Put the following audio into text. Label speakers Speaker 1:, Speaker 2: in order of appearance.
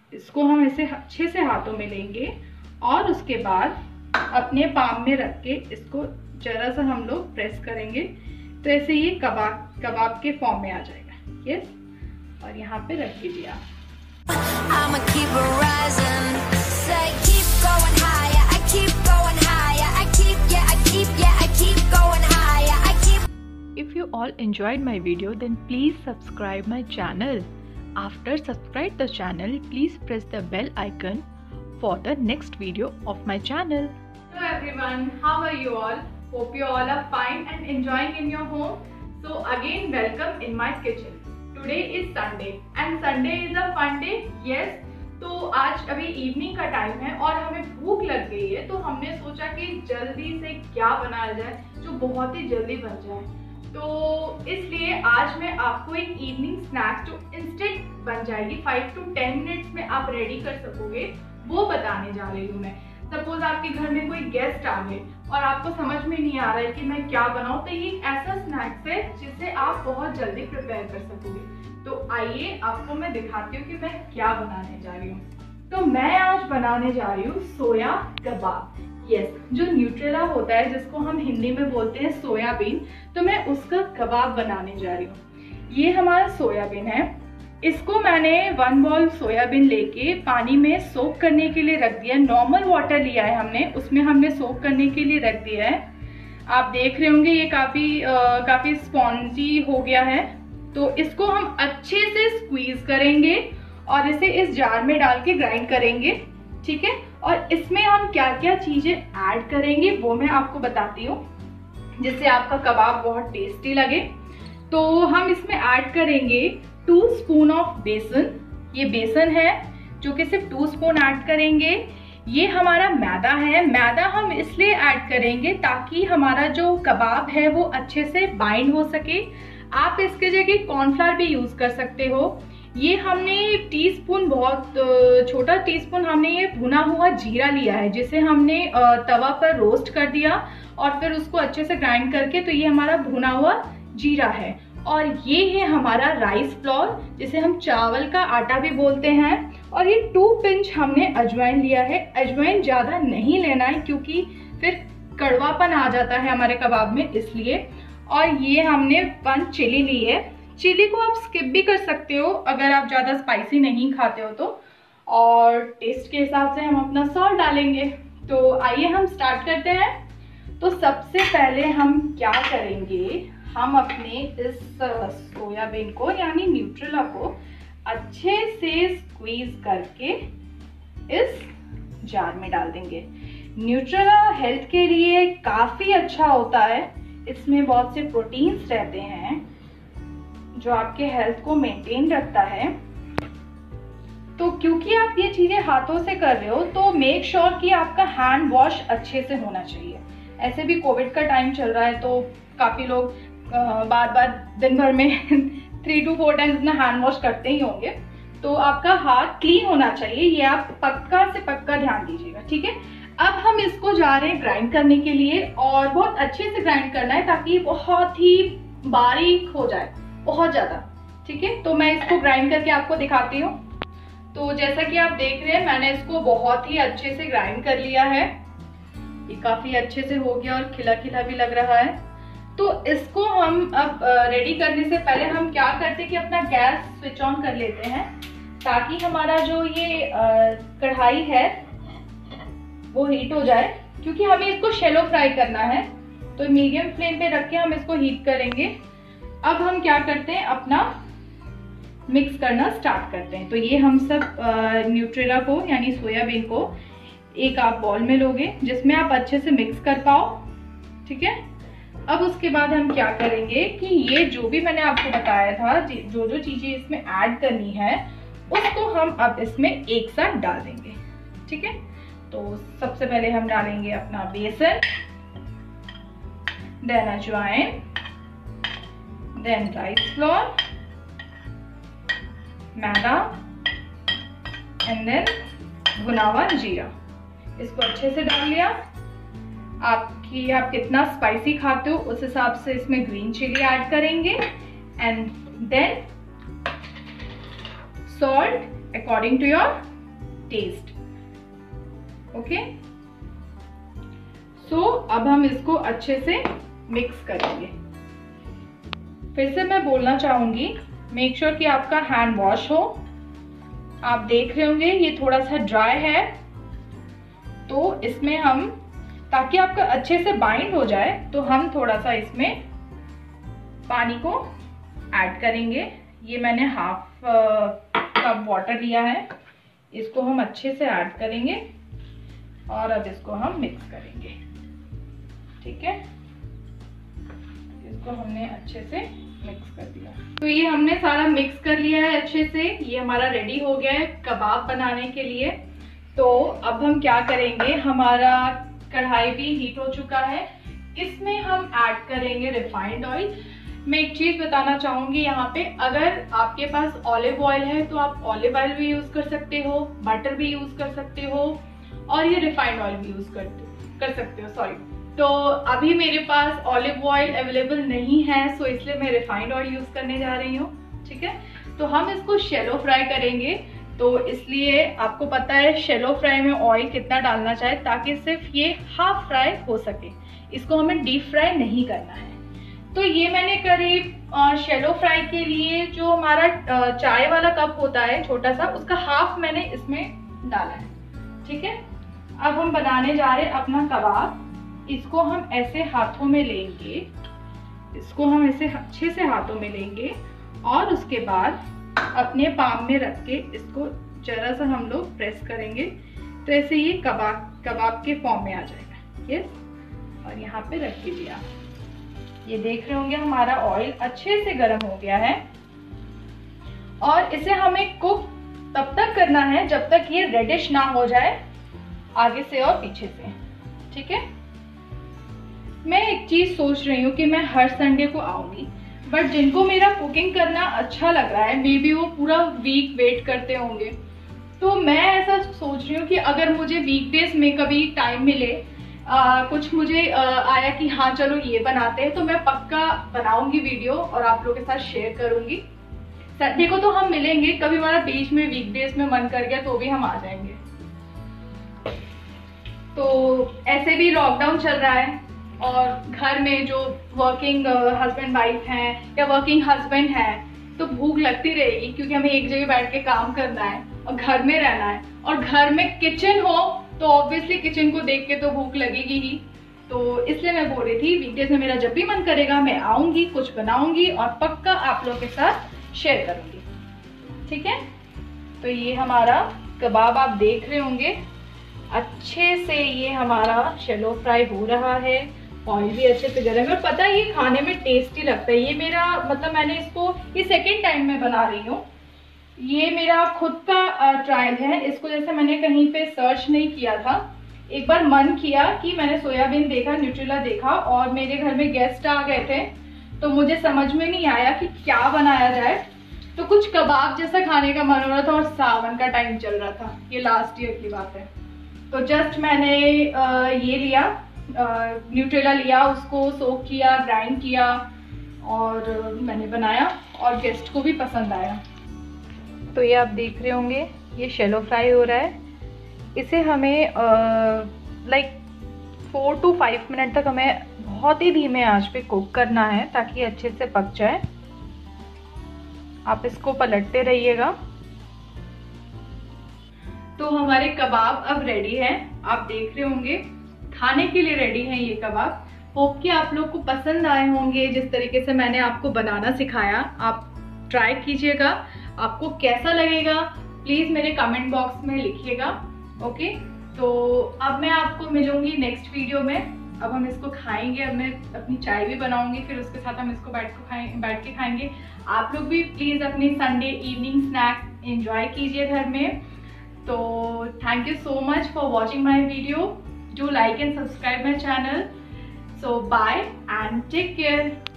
Speaker 1: इसको हम ऐसे अच्छे से हाथों में लेंगे और उसके बाद अपने पाम में रख के इसको जरा सा हम लोग प्रेस करेंगे तो ऐसे ये कबाब के फॉर्म में आ जाएगा। यस, और यहाँ पे रख दीजिए आप।
Speaker 2: If you all enjoyed my video, then please subscribe my channel. After subscribe the channel, please press the bell icon for the next video of my channel.
Speaker 1: Hello everyone, how are you all? Hope you all are fine and enjoying in your home. So again welcome in my kitchen. Today is Sunday and Sunday is a fun day. Yes, तो आज अभी evening का time है और हमें भूख लग गई है, तो हमने सोचा कि जल्दी से क्या बनाया जाए जो बहुत ही जल्दी बन जाए। तो इसलिए आज मैं आपको एक इवनिंग स्नैक जो इंस्टेंट बन जाएगी, 5 to 10 मिनट्स में आप रेडी कर सकोगे, वो बताने जा रही हूँ मैं। सपोज आपके घर में कोई गेस्ट आ गए और आपको समझ में नहीं आ रहा है कि मैं क्या बनाऊँ, तो ये ऐसा स्नैक्स है जिसे आप बहुत जल्दी प्रिपेयर कर सकोगे। तो आइए आपको मैं दिखाती हूँ कि मैं क्या बनाने जा रही हूँ। तो मैं आज बनाने जा रही हूँ सोया कबाब। यस, जो न्यूट्रेला होता है जिसको हम हिंदी में बोलते हैं सोयाबीन, तो मैं उसका कबाब बनाने जा रही हूँ। ये हमारा सोयाबीन है, इसको मैंने 1 बॉल सोयाबीन लेके पानी में सोक करने के लिए रख दिया है। नॉर्मल वाटर लिया है हमने, उसमें हमने सोक करने के लिए रख दिया है। आप देख रहे होंगे ये काफी स्पॉन्जी हो गया है। तो इसको हम अच्छे से स्क्वीज करेंगे और इसे इस जार में डाल के ग्राइंड करेंगे, ठीक है। और इसमें हम क्या क्या चीजें ऐड करेंगे वो मैं आपको बताती हूँ, जिससे आपका कबाब बहुत टेस्टी लगे। तो हम इसमें ऐड करेंगे 2 स्पून ऑफ बेसन। ये बेसन है जो कि सिर्फ 2 स्पून ऐड करेंगे। ये हमारा मैदा है। मैदा हम इसलिए ऐड करेंगे ताकि हमारा जो कबाब है वो अच्छे से बाइंड हो सके। आप इसके जगह कॉर्नफ्लावर भी यूज कर सकते हो। ये हमने टीस्पून, बहुत छोटा टीस्पून हमने ये भुना हुआ जीरा लिया है, जिसे हमने तवा पर रोस्ट कर दिया और फिर उसको अच्छे से ग्राइंड करके, तो ये हमारा भुना हुआ जीरा है। और ये है हमारा राइस फ्लोर, जिसे हम चावल का आटा भी बोलते हैं। और ये 2 पिंच हमने अजवाइन लिया है। अजवाइन ज्यादा नहीं लेना है क्योंकि फिर कड़वापन आ जाता है हमारे कबाब में, इसलिए। और ये हमने 1 चिली ली है। चिली को आप स्किप भी कर सकते हो अगर आप ज्यादा स्पाइसी नहीं खाते हो तो। और टेस्ट के हिसाब से हम अपना सॉल्ट डालेंगे। तो आइए हम स्टार्ट करते हैं। तो सबसे पहले हम क्या करेंगे, हम अपने इस सोयाबीन को यानी न्यूट्रेला को अच्छे से स्क्वीज करके इस जार में डाल देंगे। न्यूट्रेला हेल्थ के लिए काफी अच्छा होता है। इसमें बहुत से प्रोटीन्स रहते हैं जो आपके हेल्थ को मेंटेन रखता है। तो क्योंकि आप ये चीजें हाथों से कर रहे हो, तो मेक श्योर कि आपका हैंड वॉश अच्छे से होना चाहिए। ऐसे भी कोविड का टाइम चल रहा है, तो काफी लोग बार बार दिन भर में 3 to 4 टाइम्स अपना हैंड वॉश करते ही होंगे। तो आपका हाथ क्लीन होना चाहिए, ये आप पक्का से पक्का ध्यान दीजिएगा, ठीक है। अब हम इसको जा रहे हैं ग्राइंड करने के लिए, और बहुत अच्छे से ग्राइंड करना है ताकि बहुत ही बारीक हो जाए, बहुत ज्यादा, ठीक है। तो मैं इसको ग्राइंड करके आपको दिखाती हूँ। तो जैसा कि आप देख रहे हैं, मैंने इसको बहुत ही अच्छे से ग्राइंड कर लिया है। ये काफी अच्छे से हो गया और खिला खिला भी लग रहा है। तो इसको हम अब रेडी करने से पहले हम क्या करते हैं कि अपना गैस स्विच ऑन कर लेते हैं, ताकि हमारा जो ये कढ़ाई है वो हीट हो जाए, क्योंकि हमें इसको शैलो फ्राई करना है। तो मीडियम फ्लेम पे रख के हम इसको हीट करेंगे। अब हम क्या करते हैं, अपना मिक्स करना स्टार्ट करते हैं। तो ये हम सब न्यूट्रेला को यानी सोयाबीन को एक आप बॉल में लोगे जिसमें आप अच्छे से मिक्स कर पाओ, ठीक है। अब उसके बाद हम क्या करेंगे कि ये जो भी मैंने आपको बताया था, जो जो चीजें इसमें ऐड करनी है, उसको हम अब इसमें एक साथ डाल देंगे, ठीक है। तो सबसे पहले हम डालेंगे अपना बेसन, देन अजवाइन, देन राइस फ्लोर, मैदा एंड देन भुना हुआ जीरा। इसको अच्छे से डाल लिया। आप कितना स्पाइसी खाते हो उस हिसाब से इसमें ग्रीन चिली ऐड करेंगे, and then salt according to your taste. Okay. So अब हम इसको अच्छे से मिक्स करेंगे। फिर से मैं बोलना चाहूंगी, मेक श्योर कि आपका हैंड वॉश हो। आप देख रहे होंगे ये थोड़ा सा ड्राई है, तो इसमें हम, ताकि आपका अच्छे से बाइंड हो जाए, तो हम थोड़ा सा इसमें पानी को ऐड करेंगे। ये मैंने हाफ कप वाटर लिया है, इसको हम अच्छे से ऐड करेंगे और अब इसको हम मिक्स करेंगे। ठीक है, इसको हमने अच्छे से मिक्स कर दिया। तो ये हमने सारा मिक्स कर लिया है अच्छे से। ये हमारा रेडी हो गया है कबाब बनाने के लिए। तो अब हम क्या करेंगे, हमारा कढ़ाई भी हीट हो चुका है, इसमें हम ऐड करेंगे रिफाइंड ऑयल। मैं एक चीज बताना चाहूंगी यहाँ पे, अगर आपके पास ऑलिव ऑयल है तो आप ऑलिव ऑयल भी यूज कर सकते हो, बटर भी यूज कर सकते हो, और ये रिफाइंड ऑयल भी यूज कर सकते हो। सॉरी, तो अभी मेरे पास ऑलिव ऑयल अवेलेबल नहीं है, सो इसलिए मैं रिफाइंड ऑयल यूज करने जा रही हूँ। ठीक है, तो हम इसको शैलो फ्राई करेंगे, तो इसलिए आपको पता है शैलो फ्राई में ऑयल कितना डालना चाहे, ताकि सिर्फ ये हाफ फ्राई हो सके, इसको हमें डीप फ्राई नहीं करना है। तो ये मैंने करीब शैलो फ्राई के लिए जो हमारा चाय वाला कप होता है छोटा सा, उसका हाफ मैंने इसमें डाला है। ठीक है, अब हम बनाने जा रहे हैं अपना कबाब। इसको हम ऐसे हाथों में लेंगे, इसको हम ऐसे अच्छे से हाथों में लेंगे और उसके बाद अपने पाम में रख के इसको जरा सा हम लोग प्रेस करेंगे, तो ऐसे ये कबाब के फॉर्म में आ जाएगा। यस, और यहाँ पे रख दीजिए आप। ये देख रहे होंगे हमारा ऑयल अच्छे से गर्म हो गया है, और इसे हमें कुक तब तक करना है जब तक ये रेडिश ना हो जाए आगे से और पीछे से। ठीक है, मैं एक चीज सोच रही हूँ कि मैं हर संडे को आऊंगी, बट जिनको मेरा कुकिंग करना अच्छा लग रहा है, मे बी वो पूरा वीक वेट करते होंगे, तो मैं ऐसा सोच रही हूँ कि अगर मुझे वीकडेज में कभी टाइम मिले, कुछ मुझे आया कि हाँ चलो ये बनाते हैं, तो मैं पक्का बनाऊंगी वीडियो और आप लोगों के साथ शेयर करूंगी। संडे को तो हम मिलेंगे, कभी हमारा बीच में वीकडेज में मन कर गया तो भी हम आ जाएंगे। तो ऐसे भी लॉकडाउन चल रहा है, और घर में जो वर्किंग हस्बैंड वाइफ हैं या वर्किंग हस्बैंड हैं, तो भूख लगती रहेगी, क्योंकि हमें एक जगह बैठ के काम करना है और घर में रहना है, और घर में किचन हो तो ऑब्वियसली किचन को देख के तो भूख लगेगी ही। तो इसलिए मैं बोल रही थी वीकडेज में मेरा जब भी मन करेगा मैं आऊंगी, कुछ बनाऊंगी और पक्का आप लोगों के साथ शेयर करूंगी। ठीक है, तो ये हमारा कबाब आप देख रहे होंगे अच्छे से ये हमारा शैलो फ्राई हो रहा है, ऑयल भी अच्छे से गर्म है, और पता है ये खाने में टेस्टी लगता है। ये मेरा मतलब मैंने इसको ये सेकेंड टाइम में बना रही हूँ, ये मेरा खुद का ट्रायल है। इसको जैसे मैंने कहीं पे सर्च नहीं किया था, एक बार मन किया कि मैंने सोयाबीन देखा, न्यूट्रेला देखा, और मेरे घर में गेस्ट आ गए थे, तो मुझे समझ में नहीं आया कि क्या बनाया जाए, तो कुछ कबाब जैसा खाने का मन हो रहा था, और सावन का टाइम चल रहा था, ये लास्ट ईयर की बात है। तो जस्ट मैंने ये लिया, न्यूट्रेला लिया, उसको सोक किया, ग्राइंड किया, और मैंने बनाया और गेस्ट को भी पसंद आया। तो ये आप देख रहे होंगे ये शैलो फ्राई हो रहा है। इसे हमें लाइक 4 to 5 मिनट तक हमें बहुत ही धीमे आंच पे कुक करना है, ताकि अच्छे से पक जाए। आप इसको पलटते रहिएगा। तो हमारे कबाब अब रेडी हैं, आप देख रहे होंगे खाने के लिए रेडी हैं ये कबाब। होप कि आप लोग को पसंद आए होंगे, जिस तरीके से मैंने आपको बनाना सिखाया। आप ट्राई कीजिएगा, आपको कैसा लगेगा प्लीज मेरे कमेंट बॉक्स में लिखिएगा। ओके, तो अब मैं आपको मिलूंगी नेक्स्ट वीडियो में। अब हम इसको खाएंगे, अब मैं अपनी चाय भी बनाऊंगी, फिर उसके साथ हम इसको बैठ के खाएंगे। आप लोग भी प्लीज अपनी संडे इवनिंग स्नैक्स एंजॉय कीजिए घर में। तो thank you so much for watching my video. Do like and subscribe my channel. So bye and take care.